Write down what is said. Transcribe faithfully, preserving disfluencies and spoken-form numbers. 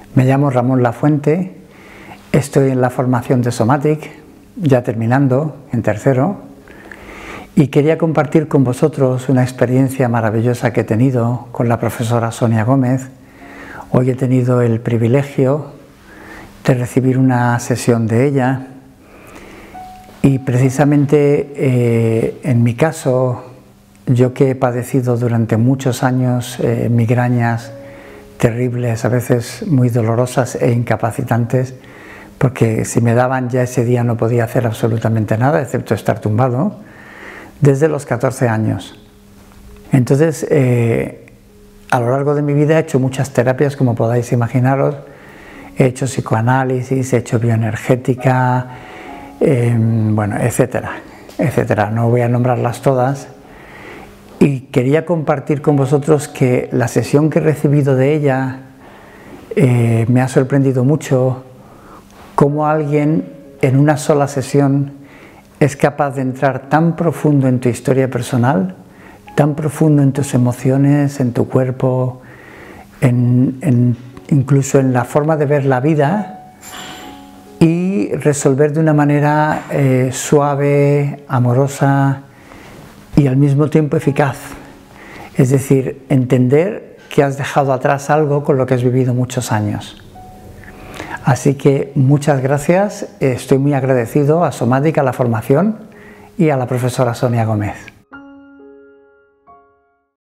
Me llamo Ramón Lafuente, estoy en la formación de Somatic, ya terminando, en tercero, y quería compartir con vosotros una experiencia maravillosa que he tenido con la profesora Sonia Gómez. Hoy he tenido el privilegio de recibir una sesión de ella y precisamente eh, en mi caso, yo que he padecido durante muchos años eh, migrañas terribles, a veces muy dolorosas e incapacitantes, porque si me daban ya ese día no podía hacer absolutamente nada, excepto estar tumbado, desde los catorce años. Entonces, eh, a lo largo de mi vida he hecho muchas terapias, como podáis imaginaros. He hecho psicoanálisis, he hecho bioenergética, eh, bueno, etcétera, etcétera. No voy a nombrarlas todas. Y quería compartir con vosotros que la sesión que he recibido de ella eh, me ha sorprendido mucho, cómo alguien en una sola sesión es capaz de entrar tan profundo en tu historia personal, tan profundo en tus emociones, en tu cuerpo, en, en, incluso en la forma de ver la vida, y resolver de una manera eh, suave, amorosa y al mismo tiempo eficaz. Es decir, entender que has dejado atrás algo con lo que has vivido muchos años. Así que muchas gracias, estoy muy agradecido a Somatic, a la formación y a la profesora Sonia Gómez.